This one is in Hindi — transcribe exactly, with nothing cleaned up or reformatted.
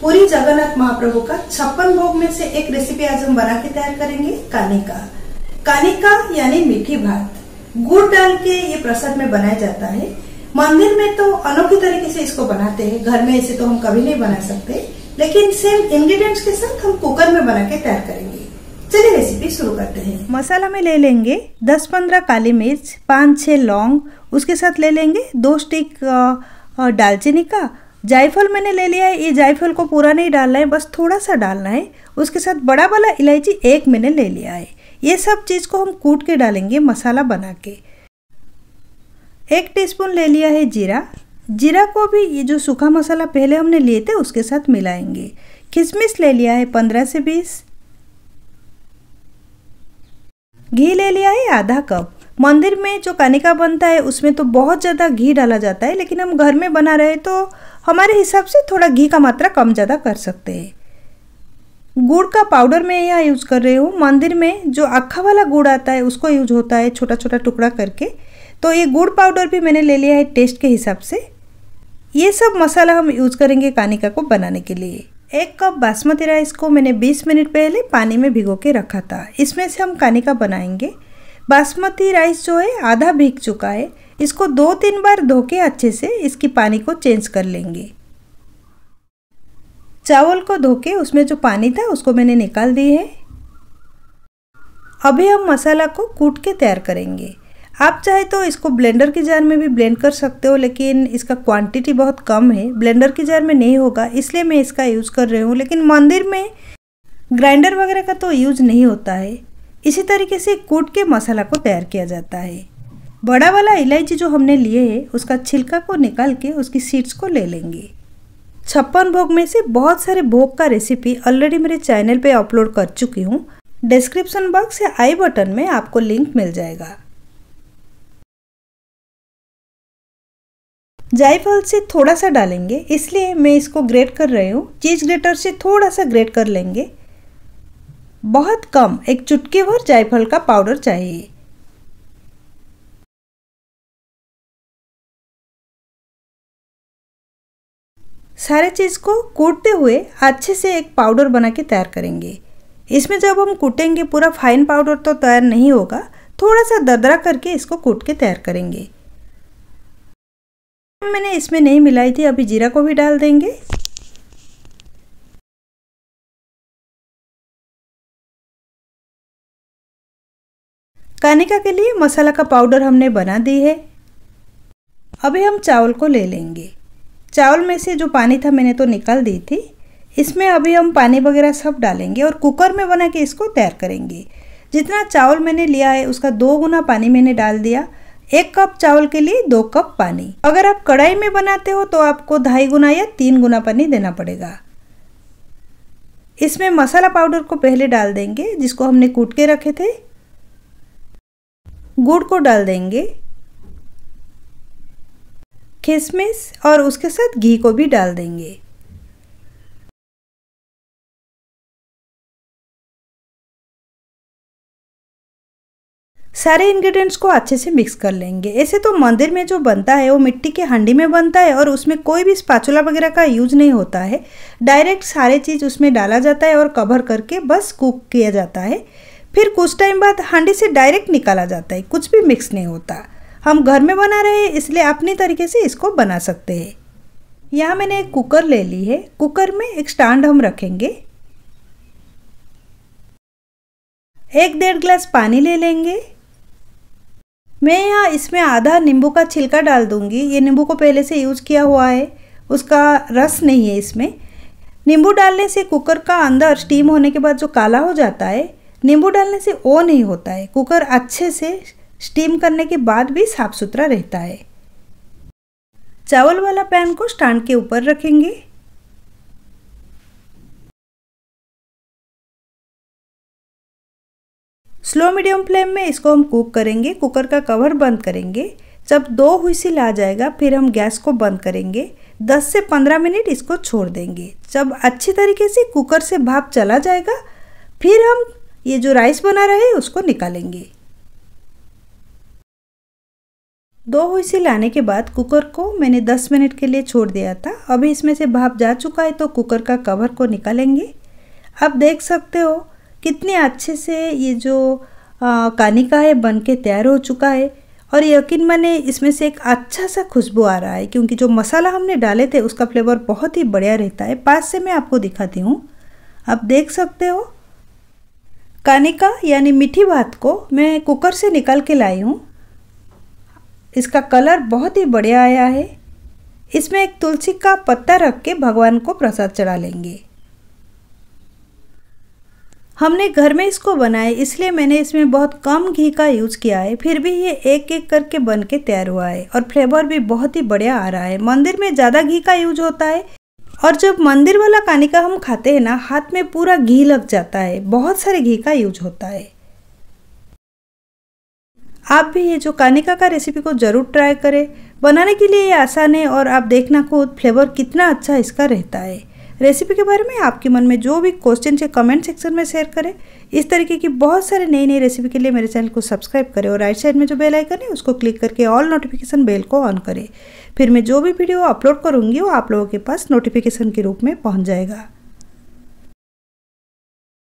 पुरी जगन्नाथ महाप्रभु का छप्पन भोग में से एक रेसिपी आज हम बना के तैयार करेंगे, कानिका। कानिका यानी मीठी भात, गुड़ डाल के ये प्रसाद में बनाया जाता है। मंदिर में तो अनोखी तरीके से इसको बनाते हैं, घर में ऐसे तो हम कभी नहीं बना सकते, लेकिन सेम इंग्रेडिएंट्स के साथ हम कुकर में बना के तैयार करेंगे। चलिए रेसिपी शुरू करते हैं। मसाला में ले लेंगे दस पंद्रह काली मिर्च, पाँच छह लौंग, उसके साथ ले लेंगे दो स्टिक दालचीनी का। जायफल मैंने ले लिया है, ये जायफल को पूरा नहीं डालना है, बस थोड़ा सा डालना है। उसके साथ बड़ा वाला इलायची एक मैंने ले लिया है। ये सब चीज़ को हम कूट के डालेंगे मसाला बना के। एक टीस्पून ले लिया है जीरा। जीरा को भी ये जो सूखा मसाला पहले हमने लिए थे उसके साथ मिलाएंगे। किशमिश ले लिया है पंद्रह से बीस। घी ले लिया है आधा कप। मंदिर में जो कानिका बनता है उसमें तो बहुत ज़्यादा घी डाला जाता है, लेकिन हम घर में बना रहे तो हमारे हिसाब से थोड़ा घी का मात्रा कम ज़्यादा कर सकते हैं। गुड़ का पाउडर मैं यहाँ यूज़ कर रही हूँ। मंदिर में जो अक्खा वाला गुड़ आता है उसको यूज होता है छोटा छोटा टुकड़ा करके, तो ये गुड़ पाउडर भी मैंने ले लिया है टेस्ट के हिसाब से। ये सब मसाला हम यूज़ करेंगे कानिका को बनाने के लिए। एक कप बासमती राइस को मैंने बीस मिनट पहले पानी में भिगो के रखा था, इसमें से हम कानिका बनाएंगे। बासमती राइस जो है आधा भीग चुका है, इसको दो तीन बार धो के अच्छे से इसकी पानी को चेंज कर लेंगे। चावल को धो के उसमें जो पानी था उसको मैंने निकाल दी है। अभी हम मसाला को कूट के तैयार करेंगे। आप चाहे तो इसको ब्लेंडर की जार में भी ब्लेंड कर सकते हो, लेकिन इसका क्वांटिटी बहुत कम है, ब्लेंडर की जार में नहीं होगा, इसलिए मैं इसका यूज़ कर रही हूँ। लेकिन मंदिर में ग्राइंडर वगैरह का तो यूज़ नहीं होता है। इसी तरीके से कूट के मसाला को तैयार किया जाता है। बड़ा वाला इलायची जो हमने लिए है उसका छिलका को निकाल के उसकी सीड्स को ले लेंगे। छप्पन भोग में से बहुत सारे भोग का रेसिपी ऑलरेडी मेरे चैनल पे अपलोड कर चुकी हूँ। डिस्क्रिप्शन बॉक्स या आई बटन में आपको लिंक मिल जाएगा। जायफल से थोड़ा सा डालेंगे, इसलिए मैं इसको ग्रेट कर रही हूँ। चीज ग्रेटर से थोड़ा सा ग्रेट कर लेंगे, बहुत कम, एक चुटकी भर जायफल का पाउडर चाहिए। सारे चीज़ को कूटते हुए अच्छे से एक पाउडर बना के तैयार करेंगे। इसमें जब हम कूटेंगे पूरा फाइन पाउडर तो तैयार नहीं होगा, थोड़ा सा दरदरा करके इसको कूट के तैयार करेंगे। मैंने इसमें नहीं मिलाई थी, अभी जीरा को भी डाल देंगे। कानिका के लिए मसाला का पाउडर हमने बना दी है। अभी हम चावल को ले लेंगे। चावल में से जो पानी था मैंने तो निकाल दी थी। इसमें अभी हम पानी वगैरह सब डालेंगे और कुकर में बना के इसको तैयार करेंगे। जितना चावल मैंने लिया है उसका दो गुना पानी मैंने डाल दिया। एक कप चावल के लिए दो कप पानी। अगर आप कढ़ाई में बनाते हो तो आपको ढाई गुना या तीन गुना पानी देना पड़ेगा। इसमें मसाला पाउडर को पहले डाल देंगे जिसको हमने कूट के रखे थे। गुड़ को डाल देंगे, किशमिश और उसके साथ घी को भी डाल देंगे। सारे इंग्रेडिएंट्स को अच्छे से मिक्स कर लेंगे। ऐसे तो मंदिर में जो बनता है वो मिट्टी के हांडी में बनता है और उसमें कोई भी स्पैचुला वगैरह का यूज नहीं होता है। डायरेक्ट सारे चीज़ उसमें डाला जाता है और कवर करके बस कुक किया जाता है। फिर कुछ टाइम बाद हांडी से डायरेक्ट निकाला जाता है, कुछ भी मिक्स नहीं होता। हम घर में बना रहे हैं इसलिए अपनी तरीके से इसको बना सकते हैं। यहाँ मैंने एक कुकर ले ली है। कुकर में एक स्टैंड हम रखेंगे। एक डेढ़ गिलास पानी ले लेंगे। मैं यहाँ इसमें आधा नींबू का छिलका डाल दूंगी। ये नींबू को पहले से यूज़ किया हुआ है, उसका रस नहीं है इसमें। नींबू डालने से कुकर का अंदर स्टीम होने के बाद जो काला हो जाता है, नींबू डालने से वो नहीं होता है। कुकर अच्छे से स्टीम करने के बाद भी साफ सुथरा रहता है। चावल वाला पैन को स्टैंड के ऊपर रखेंगे। स्लो मीडियम फ्लेम में इसको हम कुक करेंगे। कुकर का कवर बंद करेंगे। जब दो हुइसिल आ जाएगा फिर हम गैस को बंद करेंगे। दस से पंद्रह मिनट इसको छोड़ देंगे। जब अच्छी तरीके से कुकर से भाप चला जाएगा फिर हम ये जो राइस बना रहे हैं उसको निकालेंगे। दो व्हिसिल आने के बाद कुकर को मैंने दस मिनट के लिए छोड़ दिया था। अभी इसमें से भाप जा चुका है तो कुकर का कवर को निकालेंगे। आप देख सकते हो कितने अच्छे से ये जो आ, कानिका है बन के तैयार हो चुका है। और यकीन माने इसमें से एक अच्छा सा खुशबू आ रहा है, क्योंकि जो मसाला हमने डाले थे उसका फ्लेवर बहुत ही बढ़िया रहता है। पास से मैं आपको दिखाती हूँ। आप देख सकते हो कानिका यानी मीठी भात को मैं कुकर से निकाल के लाई हूँ। इसका कलर बहुत ही बढ़िया आया है। इसमें एक तुलसी का पत्ता रख के भगवान को प्रसाद चढ़ा लेंगे। हमने घर में इसको बनाया इसलिए मैंने इसमें बहुत कम घी का यूज़ किया है, फिर भी ये एक एक करके बन के तैयार हुआ है और फ्लेवर भी बहुत ही बढ़िया आ रहा है। मंदिर में ज़्यादा घी का यूज होता है और जब मंदिर वाला कानिका हम खाते हैं ना, हाथ में पूरा घी लग जाता है, बहुत सारे घी का यूज होता है। आप भी ये जो कानिका का रेसिपी को ज़रूर ट्राई करें। बनाने के लिए ये आसान है और आप देखना खुद फ्लेवर कितना अच्छा इसका रहता है। रेसिपी के बारे में आपके मन में जो भी क्वेश्चन है कमेंट सेक्शन में शेयर करें। इस तरीके की बहुत सारे नई नई रेसिपी के लिए मेरे चैनल को सब्सक्राइब करें और राइट साइड में जो बेल आइकन है उसको क्लिक करके ऑल नोटिफिकेशन बेल को ऑन करें। फिर मैं जो भी वीडियो अपलोड करूँगी वो आप लोगों के पास नोटिफिकेशन के रूप में पहुँच जाएगा।